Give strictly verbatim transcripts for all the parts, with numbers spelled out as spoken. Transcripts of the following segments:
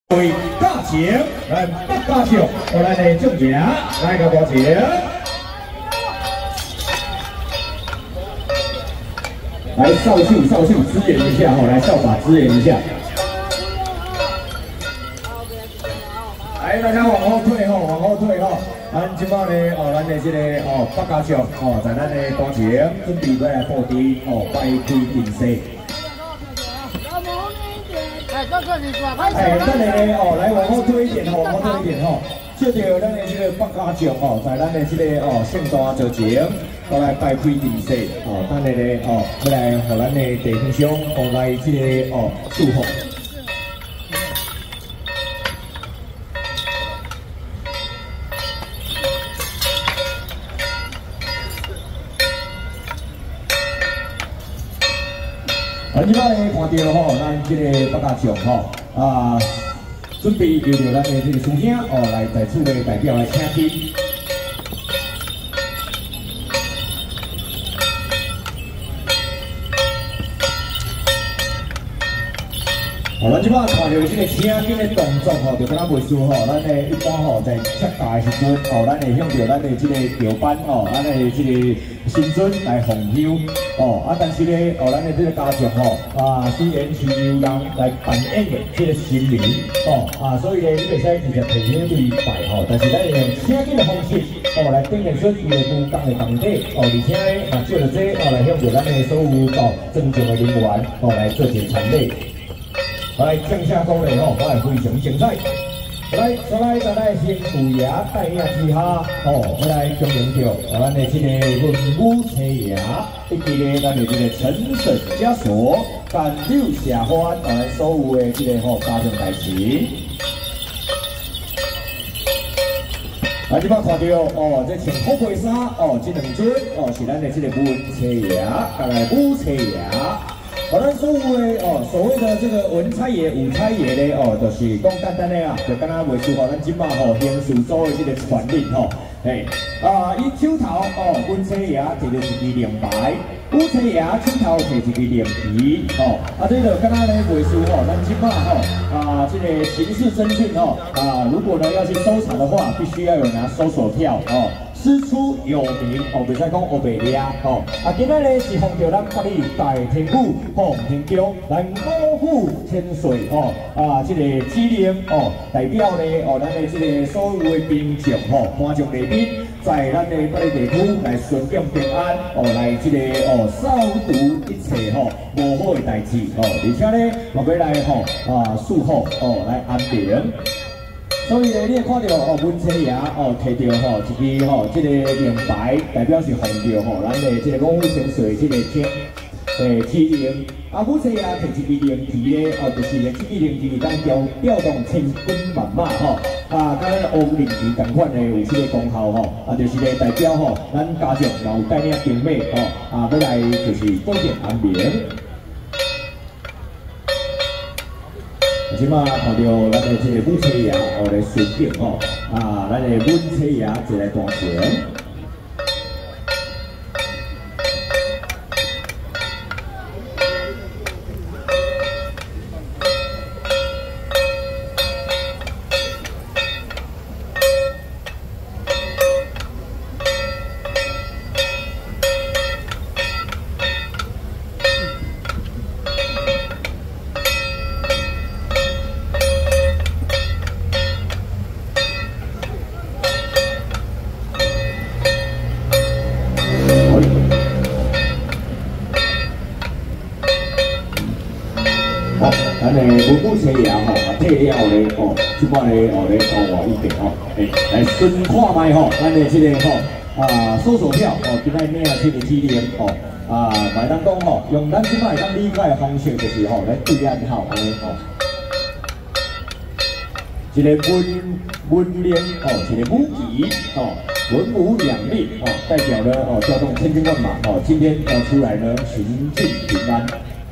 为嘉情，咱北嘉祥，我咱的奖名来个歌情。来少秀少秀支援一下哈，来校法支援一下。来，大家往后退哈，往后退哈。咱今摆呢，哦，咱的这个哦北嘉祥哦，在咱的歌情准备要来布置哦摆开定势。 哎，咱个呢哦，来往后推一点吼，往后推一点吼，接着咱的这个北嘉祥哦，在咱的这个哦圣诞节前，我来摆开仪式哦，咱的呢哦，要来和咱的弟兄兄哦来这个哦祝福。啊，即摆呢看到吼，咱这个北嘉祥吼啊，准备由着咱的这个师兄哦来在此为代表来请听。哦，咱即摆看到这个请听的动作吼，就敢若袂输吼，咱的一般吼在切大的时阵，哦，咱会向着咱的这个摇班哦，咱的这个新尊来奉香。 哦，啊，但是咧，哦，咱的这个家长吼，啊，虽然是由人来扮演的这个新娘，哦，啊，所以咧，你袂使直接提前去拜吼，但是咱会用请紧的方式，哦，来展现出伊的武功的功底，哦，而且咧，啊，借着这，哦，来向着咱的所有哦尊重的人员，哦，来做一个参礼，来降下鼓励吼，我来非常精彩。 来，再来，再来，先父爷带领之下，哦，我来恭迎着咱的这个文武车爷，以及咧咱的这个陈婶家属、干柳社欢，咱所有的这个吼家长大臣。啊，即摆看到哦，这穿好配衫哦，这两尊哦是咱的这个文车爷，甲来武车爷。 好，咱所有的哦，所谓的这个文差爷、武差爷咧，哦，就是讲简单的啊，就敢若袂输吼，咱即马吼刑事组的这个传令吼，嘿，啊，伊手头哦，文差爷摕着一支令牌，武差爷手头摕一支令旗，吼，啊，这个敢若咧袂输吼，咱即马吼啊，这个刑事侦讯吼啊，如果呢要去搜查的话，必须要有拿搜索票哦。 师出有名哦，袂使讲黑白掠哦。啊，今仔日是奉着咱北里大天府奉天宫咱五府千岁哦啊，这个指令哦，代表咧哦，咱的这个所有的民众吼，观众来宾，在咱的北里地区来顺境平安哦，来这个哦扫除一切吼无好的代志哦，而且咧，我要来吼啊祝福哦来安平。 所以咧，你会看到哦，文车爷哦，摕到吼一支吼这个令牌，代表是奉着吼咱的这个五府千岁这个天诶指令。啊，武车爷摕一支令旗咧，哦，就是咧这支令旗当调调动千军万马吼，啊，甲咱乌令旗同款的有这个功效吼，啊，就是咧代表吼咱家长有带领兵马吼，啊，要来就是保证安平。 即马看到咱的这个武车爷哦来巡警吼，啊，咱的文车爷一来大船。咱的文武车爷吼，啊退了咧哦，即摆咧哦咧哦话一点哦，诶，来顺看卖吼，咱的这个吼啊搜索票哦，今仔领啊这个指令哦啊，卖当讲吼，用咱即摆当理解的方式就是吼来对暗号安尼吼，一个文文令哦，一个武旗哦，文武两令哦，代表了哦调动千军万马哦，今天要出来呢行进平安。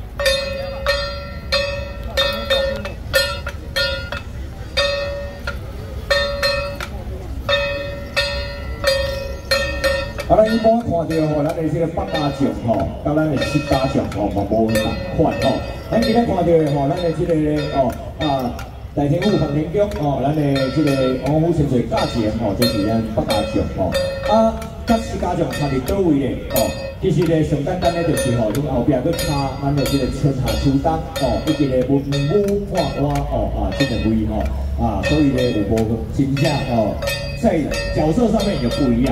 啊，咱一般看到吼，咱的这个北嘉祥吼，甲咱的七嘉祥吼，嘛无同款吼。咱今日看到的吼，咱的这个哦啊大天府航天局哦，咱的这个王府潜水价钱哦，就是咱北加奖哦。啊，甲四加奖差伫倒位咧哦？其实咧上简单咧就是吼，你后壁去卡咱的这个春夏秋冬哦，以及咧文武画画哦啊这两位吼啊，所以咧有无真正哦，在角色上面有不一样。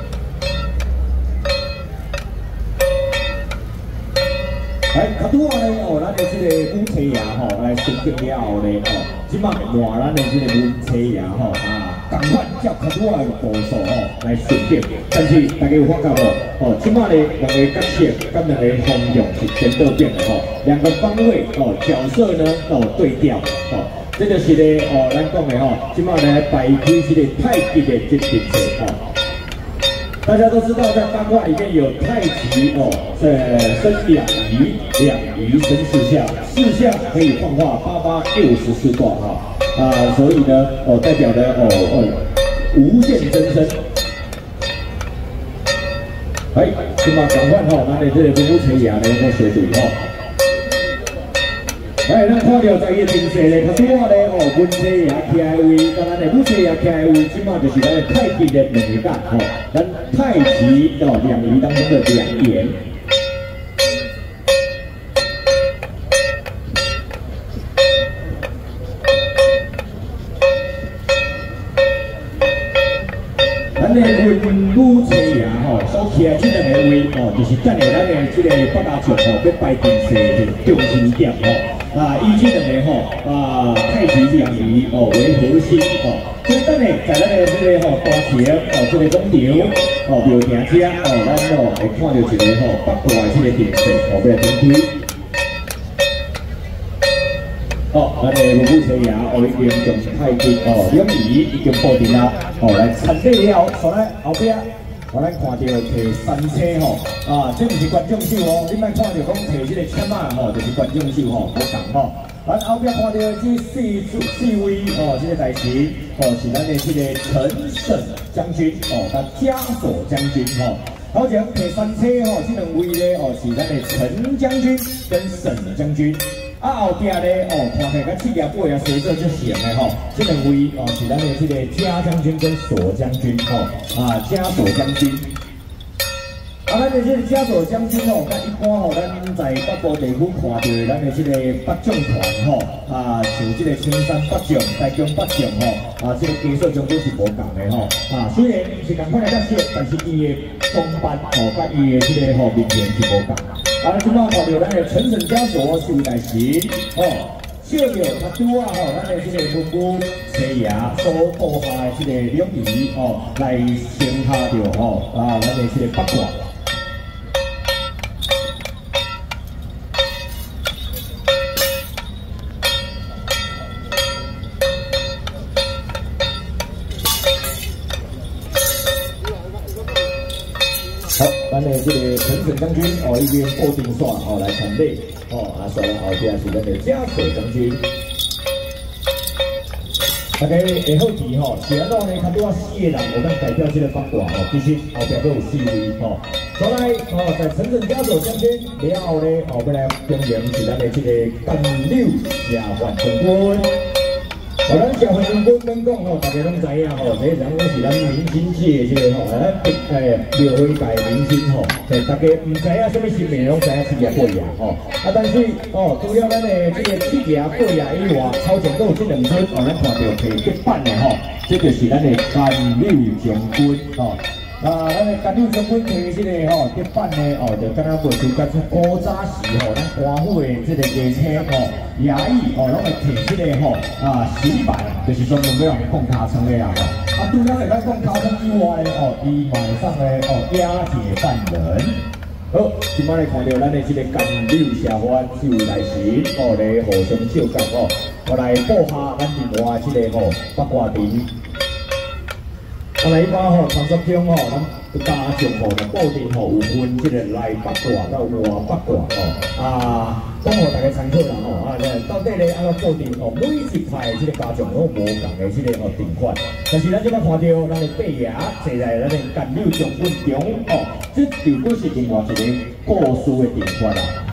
来，较拄啊咧哦，咱的这个武车爷吼，来升级了后咧哦，即摆换咱的这个文车爷吼啊，赶快照较拄啊个步数吼来升级。但是大家有发觉无？哦，即摆咧两个角色跟两个方向是颠倒变的吼，两个方位哦，角色呢哦对调哦，这就是咧哦，咱讲的吼，即摆来摆开这个太极的这阵势哦。 大家都知道，在八卦里面有太极哦，呃，生两仪，两仪生四象，四象可以幻化八八六十四卦哈啊，所以呢，哦，代表的哦哦无限真身。哎，今嘛赶快吼，咱的这个文武全爷呢，个学队吼。 哎，咱看到在伊阵势咧，较拄仔咧哦，文车爷徛的位，甲咱的武车爷徛的位，即马就是咱的太极的两个角吼，咱太极哦两仪当中的两眼。咱的文武车爷吼，所徛这两个位哦，就是等下咱的这个北加奖吼，要摆阵势的中心点吼。 啊，以这两个吼啊，太极两仪哦为核心哦，所以等下在咱的这个吼大桥哦，这个广场哦庙埕遮哦，咱哦会看到一个吼八卦的这个电视哦，要来展开。哦，咱的文武车爷哦已经将太极哦两仪已经布定了哦，来参礼了，所来后壁。 我咱看到摕三车吼，啊，这毋是观众秀哦，你莫看到讲摕这个签啊吼，就是观众秀吼，无同吼。咱后壁看到这四四位哦，这个大旗哦，是咱的这个陈沈将军哦，甲枷锁将军吼。好像摕三车吼，这两位咧哦，是咱的陈将军跟沈将军。 啊，后壁咧哦，看起来甲七爷八爷随着就行的吼，这两位哦是咱的这个嘉将军跟锁将军哦，啊嘉锁将军。啊，咱的这个嘉锁将军哦，甲一般吼，咱在北部地区看到的咱的这个北将团吼，啊像这个青山北将、台中北将吼，啊这个技术上都是无共的吼，啊虽然是共款的角色，但是伊的装扮哦，甲伊的这个吼面面是无共。 啊，即摆看到咱的陈沈枷锁是位大神哦，笑着较拄啊吼，咱的这个文武车爷所布下的这个两仪哦，来承下着吼啊，咱的这个八卦。好，咱的这个陈沈将军哦，已经布定线哦来参礼哦，啊，所以后边是咱的嘉锁将军。大家会好奇吼，是安怎呢？较多四个人有咱代表这个八卦哦，其实后边都有四位哦。所以哦，在陈沈嘉锁将军了后呢，后边来恭迎是咱的这个干柳下环将军。 哦，咱社会人本免讲吼，大家拢知影吼，这人我是咱明星界这个吼，咱诶庙会界明星吼，诶大家唔知影什么新名，拢知影七爷八爷吼。啊，但是哦，除了咱的这个七爷八爷以外，超前都有这两尊哦，咱看到摕结版的吼，这就是咱的干柳将军吼。 啊，咱的干柳将军摕这个吼结版的哦，就敢若袂输甲古早时吼，咱官府的这个驾车吼，衙役哦，拢会摕这个吼啊洗板，就是专门要人放尻川的啦吼。啊，除了会咱放尻川以外呢，哦，伊马上呢哦押解犯人。好，今摆来看到咱的这个干柳下环四位大神哦，来互相照顾哦，我来布下咱另外这个吼八卦阵。 啊，来一般吼，传说中吼，咱家上吼就固定吼有分这个内八卦到外八卦吼，啊，讲互大家参考啦吼，啊，到底咧安怎固定吼，每一派这个家上拢无共的这个吼定款，但是咱即摆看到咱的八爷坐在咱的干柳将军中哦，这就果是另外一个故事的定款啦。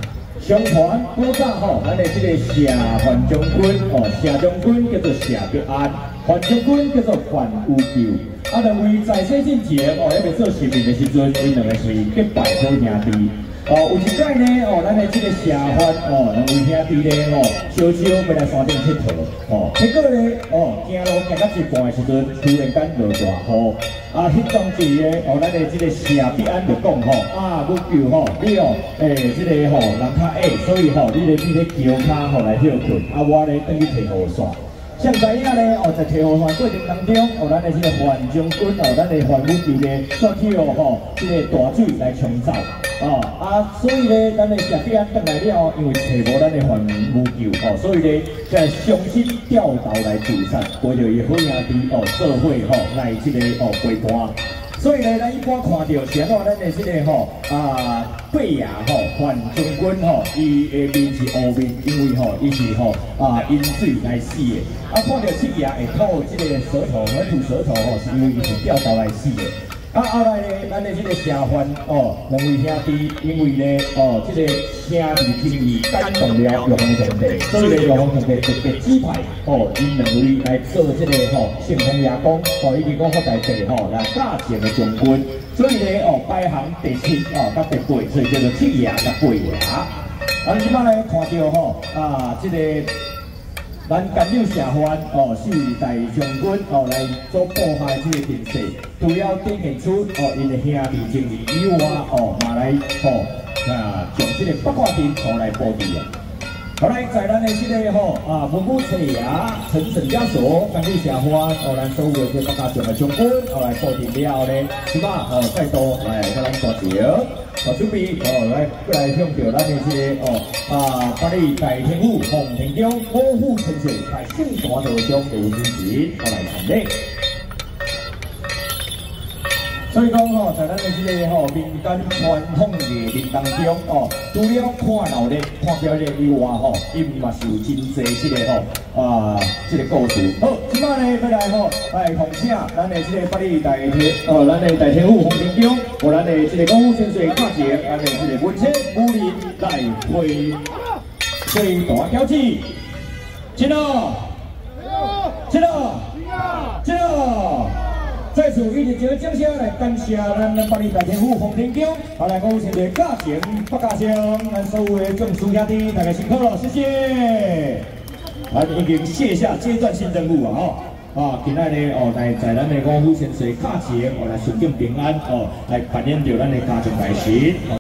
相传古早吼，咱的这个谢范将军哦，谢将军叫做谢必安，范将军叫做范有救。啊，两位在世之前哦，还未做市民的时阵，因两个是结拜好兄弟。哦，有一届呢，哦，咱的这个谢范哦，两位兄弟呢，哦，悄悄要来山顶佚佗，哦，结果呢，哦，行路行到一半的时阵，突然间落大雨，啊，迄当时呢，哦，咱的这个谢必安就讲吼，啊，我救吼，你哦，诶，这个吼人较矮，所以吼，你咧你咧桥骹吼来休困，啊，我咧等去摕雨伞。像知影咧，哦，在摕雨伞过程当中，哦，咱的这个范将军，哦，咱的范武吉咧，煞去哦，吼，这个大水来冲走。哦啊，所以咧，咱的谢必安转来了，因为找无咱的范武救哦，所以咧，才伤心掉头来自杀，陪着伊好兄弟哦，做伙吼来这个哦陪伴。所以咧，咱一般看到是安怎，咱的这个吼啊贝爷吼范将军吼，伊的面是乌面，因为吼伊是吼啊饮水来死的。啊，看到七爷会吐这个舌头，会吐舌头吼，是因为伊是掉头来死的。啊，后来咧，咱的这个谢范哦，两位兄弟，因为咧哦，这个兄弟情谊感动了玉皇上帝，所以咧玉皇上帝特别指派哦，因两位来做这个吼圣公爷公哦，以及讲发大帝吼来驾前的将军，所以咧哦排行第七哦，甲第八，所以叫做七爷甲八爷。咱即摆咧看到吼啊，这个。咱干柳谢范哦，是位大将军哦来做破坏这个阵势，除了展现出哦因的兄弟情谊以外哦，嘛来哦啊将这个八卦阵哦来布置啊。好来，在咱的这个吼啊文武车爷陈沈家所干柳谢范哦，咱所有的这八家将的将军哦来布置了后咧，即摆哦再度来甲咱大招。好，准备哦，来过来向着咱的这个哦啊，八里大天府洪庭中五虎千岁在圣大道中的主持，我来参礼。所以讲吼，在咱的这个吼民间传统艺术当中哦，除了看闹热、看表演以外吼，伊嘛是有真济这个吼啊，这个故事。好，即摆呢要来吼来奉请咱的这个八里大天哦，咱的大天府洪庭中，和咱的这个五虎千岁驾前，咱的这个文青武林来会最大交子，进了，进了，进了。在此，以一个掌声来感谢咱八里大天府洪庭中，好来五千岁驾前北家乡，咱所有的众师兄弟，大家辛苦了，谢谢。啊，已经卸下阶段性任务啊！吼，啊，今仔日哦，来在咱的五虎千岁驾前，哦来顺境平安哦，来扮演着咱的家庭大事。